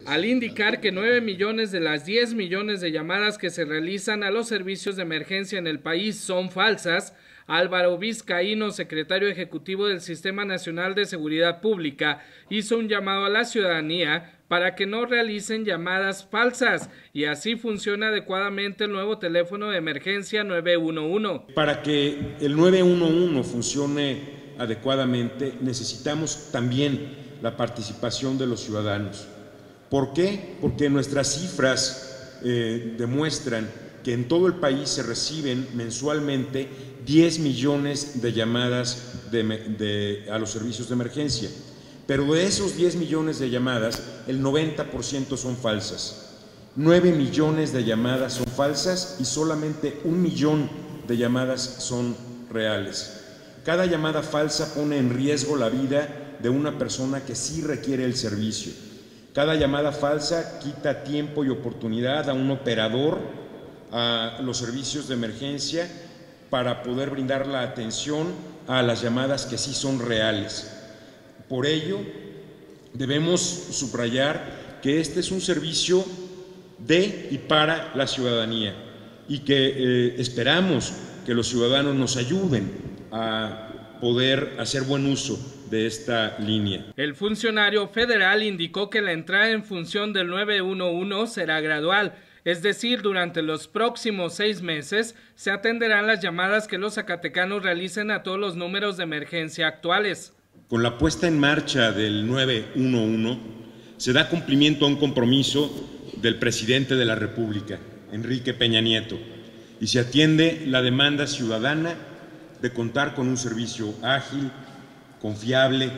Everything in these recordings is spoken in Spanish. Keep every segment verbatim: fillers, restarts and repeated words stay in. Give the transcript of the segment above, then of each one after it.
al indicar que nueve millones de las diez millones de llamadas que se realizan a los servicios de emergencia en el país son falsas. Álvaro Vizcaíno, secretario ejecutivo del Sistema Nacional de Seguridad Pública, hizo un llamado a la ciudadanía para que no realicen llamadas falsas y así funciona adecuadamente el nuevo teléfono de emergencia nueve uno uno. Para que el nueve uno uno funcione adecuadamente, necesitamos también la participación de los ciudadanos. ¿Por qué? Porque nuestras cifras eh, demuestran que en todo el país se reciben mensualmente diez millones de llamadas de, de, a los servicios de emergencia. Pero de esos diez millones de llamadas, el noventa por ciento son falsas. nueve millones de llamadas son falsas y solamente un millón de llamadas son reales. Cada llamada falsa pone en riesgo la vida de una persona que sí requiere el servicio. Cada llamada falsa quita tiempo y oportunidad a un operador, a los servicios de emergencia, para poder brindar la atención a las llamadas que sí son reales. Por ello, debemos subrayar que este es un servicio de y para la ciudadanía y que eh, esperamos que los ciudadanos nos ayuden a poder hacer buen uso de esta línea. El funcionario federal indicó que la entrada en función del nueve uno uno será gradual, es decir, durante los próximos seis meses se atenderán las llamadas que los zacatecanos realicen a todos los números de emergencia actuales. Con la puesta en marcha del nueve uno uno se da cumplimiento a un compromiso del presidente de la República, Enrique Peña Nieto, y se atiende la demanda ciudadana de contar con un servicio ágil, confiable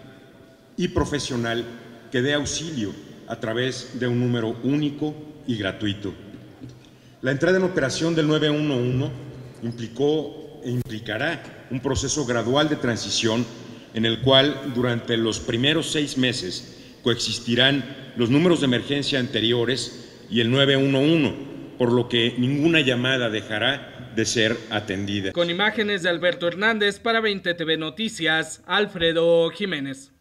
y profesional que dé auxilio a través de un número único y gratuito. La entrada en operación del nueve uno uno implicó e implicará un proceso gradual de transición en el cual durante los primeros seis meses coexistirán los números de emergencia anteriores y el nueve uno uno, por lo que ninguna llamada dejará de ser atendida. Con imágenes de Alberto Hernández para veinte T V Noticias, Alfredo Jiménez.